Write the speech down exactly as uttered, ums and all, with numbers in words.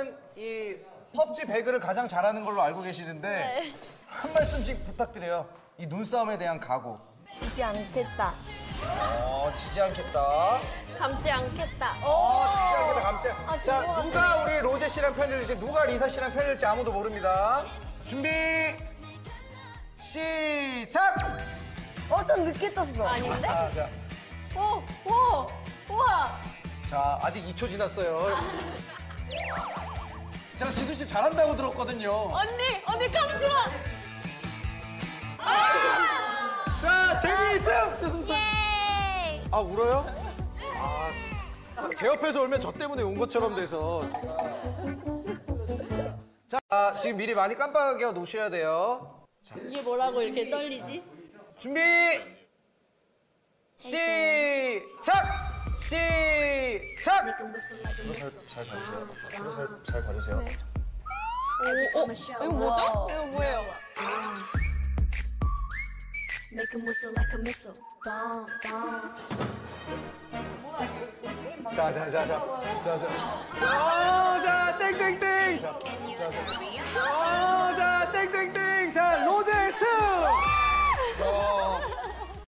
씨는 이 펍지 배그를 가장 잘하는 걸로 알고 계시는데 네. 한 말씀씩 부탁드려요. 이 눈싸움에 대한 각오. 지지 않겠다. 어, 지지 않겠다. 감지 않겠다. 어, 지지 않겠다, 감지. 아, 자, 좋은 것 누가 같아. 우리 로제 씨랑 편일지, 누가 리사 씨랑 편일지 아무도 모릅니다. 준비, 시작! 어, 좀 늦게 떴어. 아닌데? 자, 자, 오, 오, 우와. 자, 아직 이 초 지났어요. 제가 지수 씨 잘한다고 들었거든요. 언니, 언니 감지 마. 자, 제니 승! 예. 아, 울어요? 아, 자, 제 옆에서 울면 저 때문에 온 것처럼 돼서. 자, 아, 지금 미리 많이 깜빡여 놓으셔야 돼요. 자, 이게 뭐라고 이렇게 떨리지? 준비! 시작! 시작! 잘, 잘 봐주세요. 잘, 잘 봐주세요. 오, 어, 이거 뭐죠? 이거 뭐예요? Make him whistle like a missile. Bomb, bomb. 자, 자, 자, 자. 자, 자. 자, 자, 땡땡땡! 자, 자, 자.